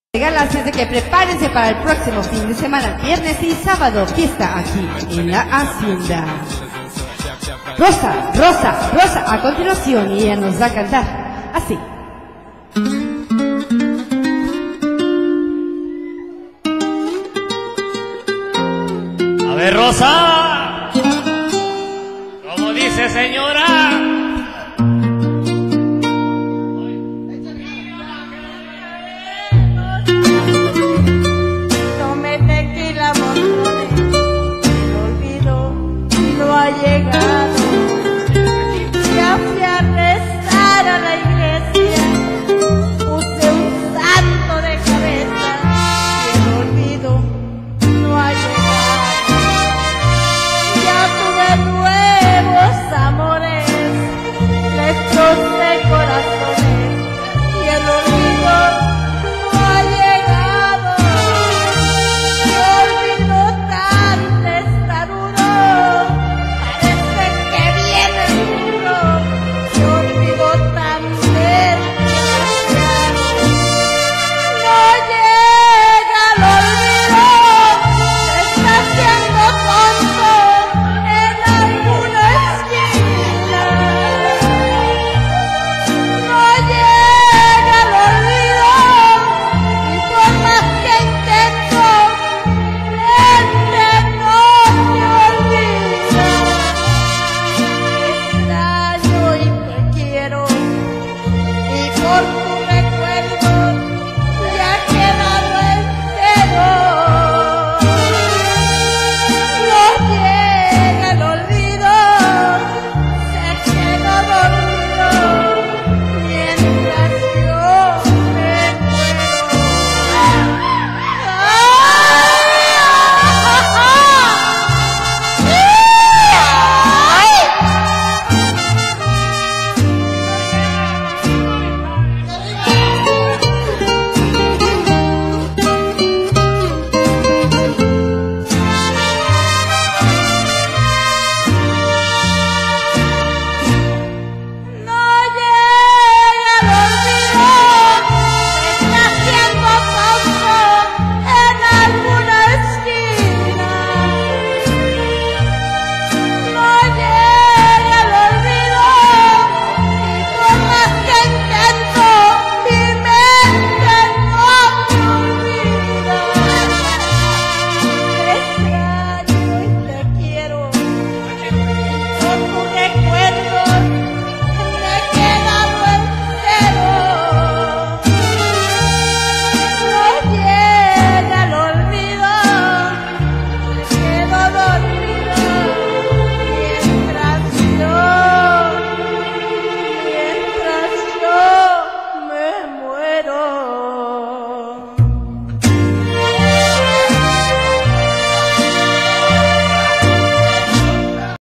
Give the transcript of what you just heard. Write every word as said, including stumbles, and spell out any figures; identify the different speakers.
Speaker 1: Regalas, así que prepárense para el próximo fin de semana, viernes y sábado, fiesta aquí en la Hacienda. Rosa, Rosa, Rosa, a continuación, y ella nos va a cantar así.
Speaker 2: A ver, Rosa, ¿cómo dice, señora?